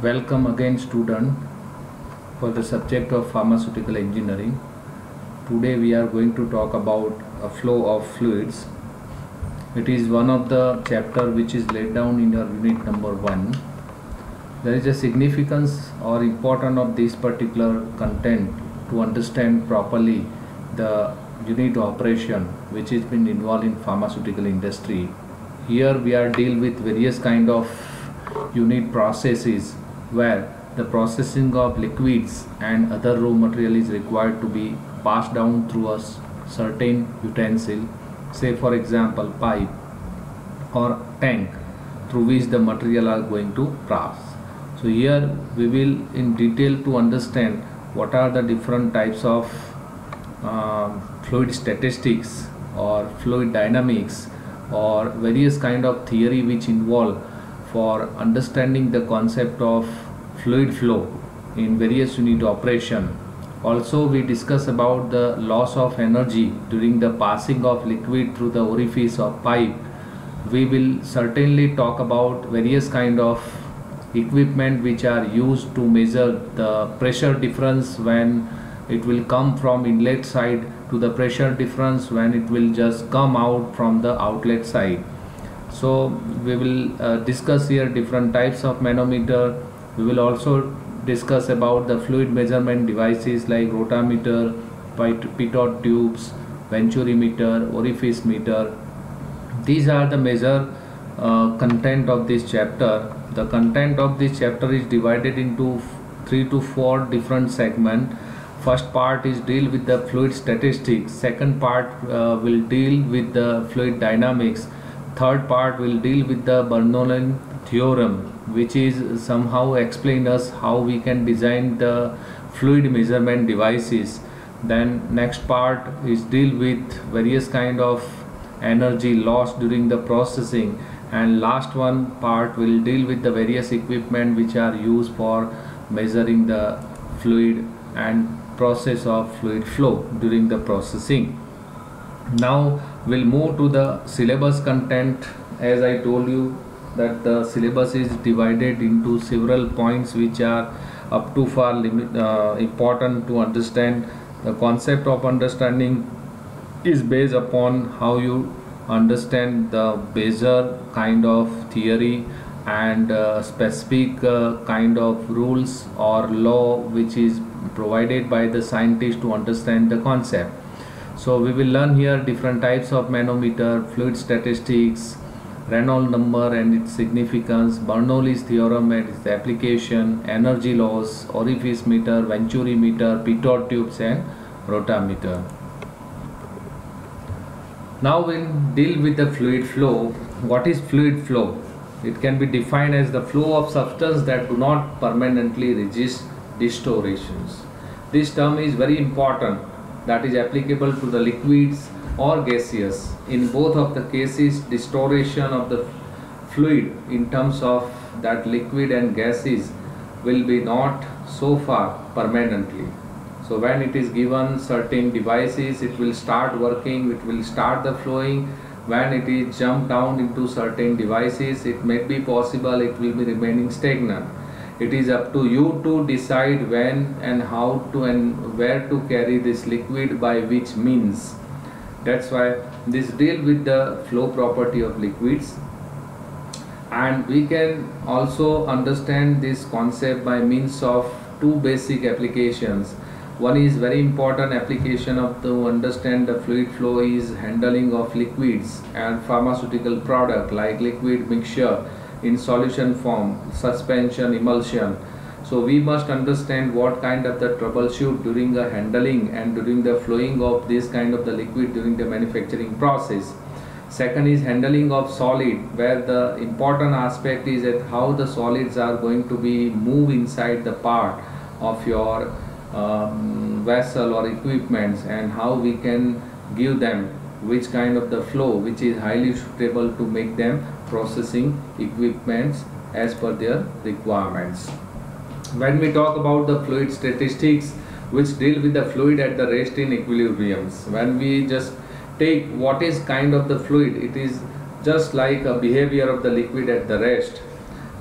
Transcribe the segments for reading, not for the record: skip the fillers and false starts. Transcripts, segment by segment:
Welcome again student for the subject of pharmaceutical engineering. Today we are going to talk about a flow of fluids. It is one of the chapter which is laid down in your unit number 1. There is a significance or importance of this particular content to understand properly the unit operation which has been involved in pharmaceutical industry. Here we are deal with various kind of unit processes where the processing of liquids and other raw material is required to be passed down through a certain utensil, say for example pipe or tank through which the material are going to pass. So here we will in detail to understand what are the different types of fluid statistics or fluid dynamics or various kind of theory which involve for understanding the concept of fluid flow in various unit operation. Also we discuss about the loss of energy during the passing of liquid through the orifice of pipe. We will certainly talk about various kind of equipment which are used to measure the pressure difference when it will come from inlet side to the pressure difference when it will just come out from the outlet side. So we will discuss here different types of manometer. We will also discuss about the fluid measurement devices like rotameter, pitot tubes, venturimeter, orifice meter. These are the major content of this chapter. The content of this chapter is divided into 3 to 4 different segments. First part is deal with the fluid statistics. Second part will deal with the fluid dynamics. Third part will deal with the Bernoulli theorem, which is somehow explain us how we can design the fluid measurement devices. Then next part is deal with various kind of energy loss during the processing, and last one part will deal with the various equipment which are used for measuring the fluid and process of fluid flow during the processing. Now we'll move to the syllabus content. As I told you that the syllabus is divided into several points which are up to far important to understand. The concept of understanding is based upon how you understand the baser kind of theory and specific kind of rules or law which is provided by the scientist to understand the concept. So we will learn here different types of manometer, fluid statistics, Reynolds number and its significance, Bernoulli's theorem and its application, energy loss, orifice meter, venturimeter, pitot tubes and rotameter. Now we'll deal with the fluid flow. What is fluid flow? It can be defined as the flow of substance that do not permanently resist distortions. This term is very important, that is applicable to the liquids or gaseous. In both of the cases, distortion of the fluid in terms of that liquid and gases will be not so far permanently. So when it is given certain devices, it will start working, it will start the flowing. When it is jumped down into certain devices, it may be possible it will be remaining stagnant. It is up to you to decide when and how to and where to carry this liquid by which means. That's why this deal with the flow property of liquids, and we can also understand this concept by means of two basic applications. One is very important application of to understand the fluid flow is handling of liquids and pharmaceutical product like liquid mixture in solution form, suspension, emulsion. So we must understand what kind of the troubleshoot during the handling and during the flowing of this kind of the liquid during the manufacturing process. Second is handling of solid, where the important aspect is that how the solids are going to be moved inside the part of your vessel or equipments, and how we can give them which kind of the flow which is highly suitable to make them processing equipments as per their requirements. When we talk about the fluid statistics, which deal with the fluid at the rest in equilibriums, when we just take what is kind of the fluid, it is just like a behavior of the liquid at the rest.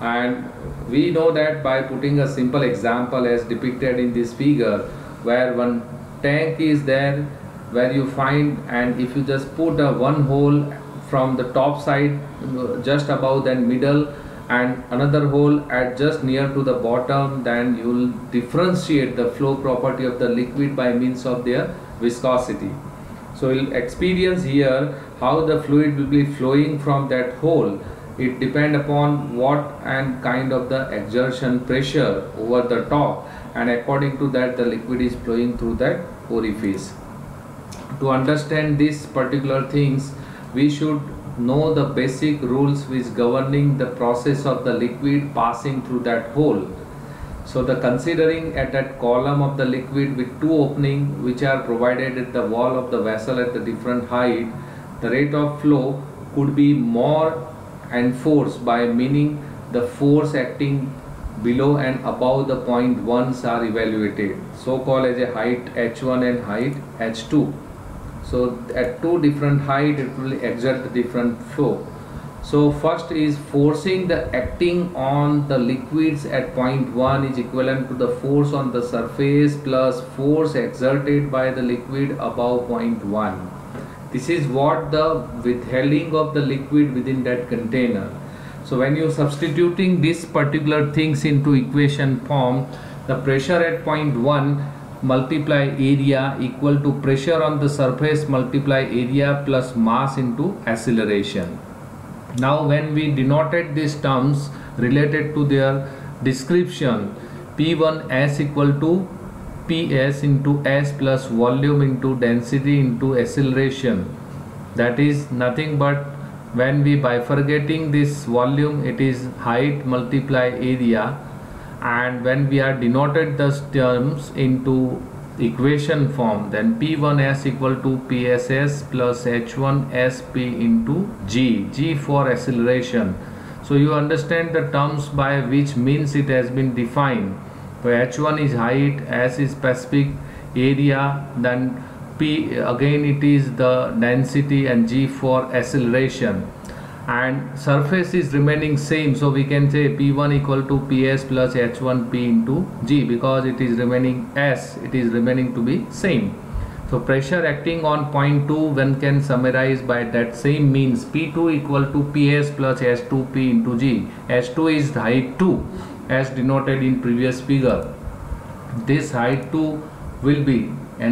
And we know that by putting a simple example as depicted in this figure, where one tank is there, where you find, and if you just put a one hole from the top side just above that middle, and another hole at just near to the bottom, then you will differentiate the flow property of the liquid by means of their viscosity. So you'll experience here how the fluid will be flowing from that hole. It depends upon what and kind of the exertion pressure over the top, and according to that the liquid is flowing through that orifice. To understand these particular things, we should know the basic rules which governing the process of the liquid passing through that hole. So the considering at that column of the liquid with two openings which are provided at the wall of the vessel at the different height, the rate of flow could be more and force, by meaning the force acting below and above the point 1s are evaluated, so called as a height h1 and height h2. So at two different height it will exert the different flow. So first is forcing the acting on the liquids at point 1 is equivalent to the force on the surface plus force exerted by the liquid above point 1. This is what the withholding of the liquid within that container. So when you substituting these particular things into equation form, the pressure at point 1 multiply area equal to pressure on the surface multiply area plus mass into acceleration. Now when we denoted these terms related to their description, P1S equal to PS into S plus volume into density into acceleration, that is nothing but when we bifurcating this volume, it is height multiply area, and when we are denoted those terms into equation form, then P1S equal to PSS plus H1SP into G for acceleration. So you understand the terms by which means it has been defined. So H1 is height, S is specific area, then P again it is the density, and G for acceleration. And surface is remaining same, so we can say P1 equal to PS plus H1P into G, because it is remaining S, it is remaining to be same. So pressure acting on point 2 one can summarize by that same means, P2 equal to PS plus H2P into G. H2 is height 2 as denoted in previous figure. This height 2 will be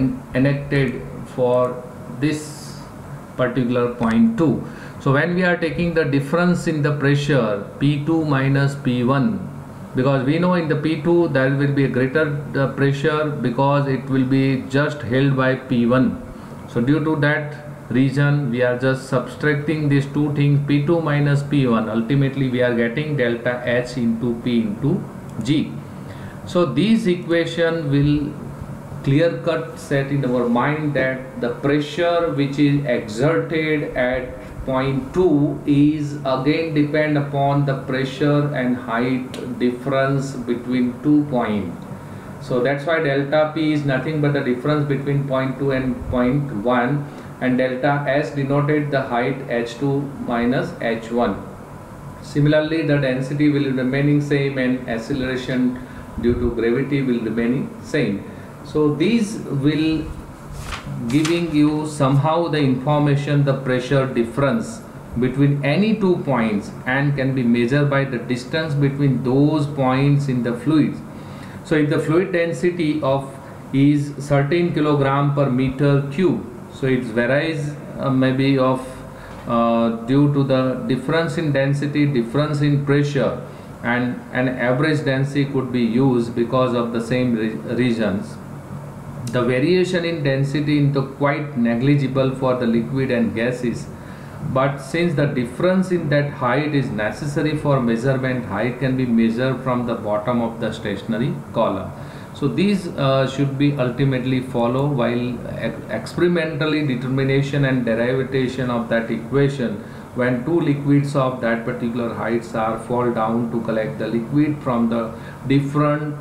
enacted for this particular point 2. So when we are taking the difference in the pressure P2 minus P1, because we know in the P2 there will be a greater pressure because it will be just held by P1. So due to that reason we are just subtracting these two things, P2 minus P1, ultimately we are getting delta H into P into G. So these equation will clear cut set in our mind that the pressure which is exerted at point 2 is again depend upon the pressure and height difference between 2 points. So that's why delta P is nothing but the difference between point 2 and point 1, and delta S denoted the height H2 minus H1. Similarly the density will remaining same, and acceleration due to gravity will remaining same. So these will giving you somehow the information, the pressure difference between any 2 points, and can be measured by the distance between those points in the fluids. So if the fluid density of is certain kilogram per meter cube, so it varies maybe of due to the difference in density, difference in pressure, and an average density could be used because of the same regions. The variation in density is quite negligible for the liquid and gases, but since the difference in that height is necessary for measurement, height can be measured from the bottom of the stationary column. So these should be ultimately follow while experimentally determination and derivation of that equation, when two liquids of that particular heights are fall down to collect the liquid from the different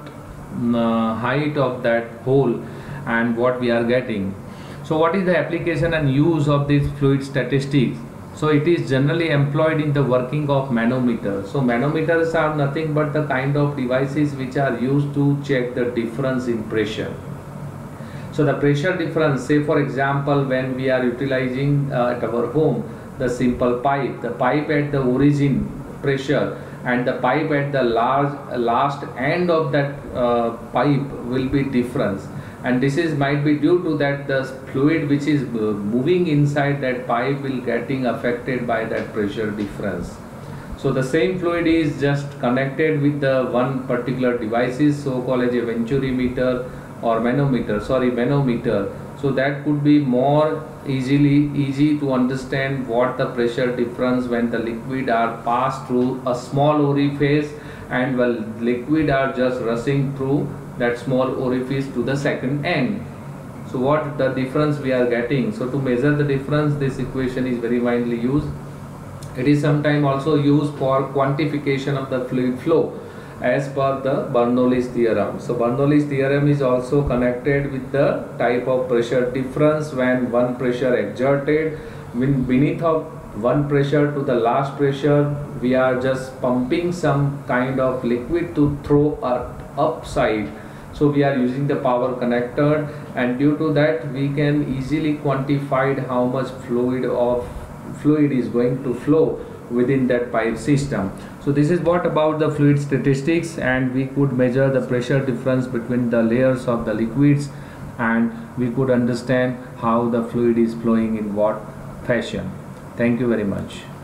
height of that hole, and what we are getting. So what is the application and use of this fluid statistics? So it is generally employed in the working of manometer. So manometers are nothing but the kind of devices which are used to check the difference in pressure. So the pressure difference, say for example, when we are utilizing at our home the simple pipe, the pipe at the origin pressure and the pipe at the last end of that pipe will be difference, and this is might be due to that the fluid which is moving inside that pipe will getting affected by that pressure difference. So the same fluid is just connected with the one particular devices, so called as a venturi meter or manometer. So that could be more easy to understand what the pressure difference when the liquid are passed through a small orifice and while liquid are just rushing through that small orifice to the second end. So what the difference we are getting? So to measure the difference, this equation is very widely used. It is sometimes also used for quantification of the fluid flow as per the Bernoulli's theorem. So Bernoulli's theorem is also connected with the type of pressure difference when one pressure exerted beneath of one pressure to the last pressure, we are just pumping some kind of liquid to throw upside. So we are using the power connector, and due to that we can easily quantify how much fluid is going to flow within that pipe system. So this is what about the fluid statistics, and we could measure the pressure difference between the layers of the liquids, and we could understand how the fluid is flowing in what fashion. Thank you very much.